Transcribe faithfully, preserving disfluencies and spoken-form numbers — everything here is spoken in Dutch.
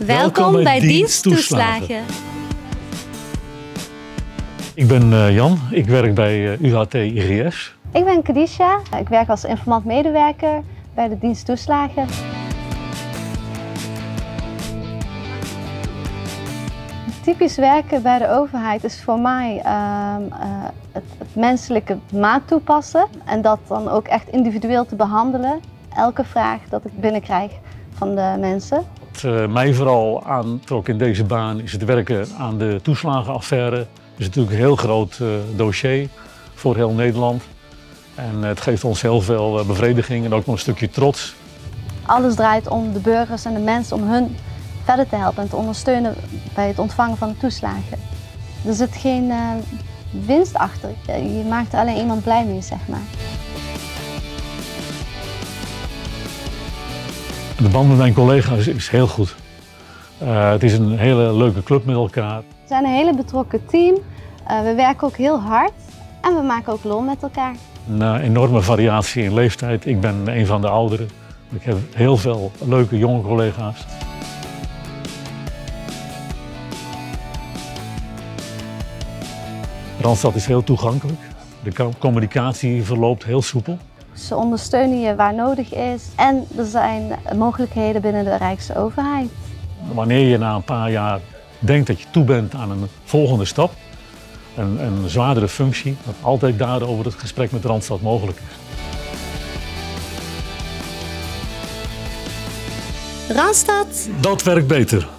Welkom bij, bij Diensttoeslagen. Ik ben uh, Jan, ik werk bij uh, U H T I G S. Ik ben Khadija, ik werk als informant-medewerker bij de Diensttoeslagen. Typisch werken bij de overheid is voor mij uh, uh, het, het menselijke maat toepassen en dat dan ook echt individueel te behandelen. Elke vraag dat ik binnenkrijg van de mensen. Wat uh, mij vooral aantrok in deze baan is het werken aan de toeslagenaffaire. Dat is natuurlijk een heel groot uh, dossier voor heel Nederland. En uh, het geeft ons heel veel uh, bevrediging en ook nog een stukje trots. Alles draait om de burgers en de mensen, om hun verder te helpen en te ondersteunen bij het ontvangen van de toeslagen. Er zit geen uh, winst achter. Je maakt er alleen iemand blij mee, zeg maar. De band met mijn collega's is heel goed. Uh, het is een hele leuke club met elkaar. We zijn een hele betrokken team. Uh, we werken ook heel hard en we maken ook lol met elkaar. Een uh, enorme variatie in leeftijd. Ik ben een van de ouderen. Ik heb heel veel leuke jonge collega's. Randstad is heel toegankelijk. De communicatie verloopt heel soepel. Ze ondersteunen je waar nodig is en er zijn mogelijkheden binnen de Rijksoverheid. Wanneer je na een paar jaar denkt dat je toe bent aan een volgende stap, een, een zwaardere functie, dat altijd daarover het gesprek met Randstad mogelijk is. Randstad. Dat werkt beter.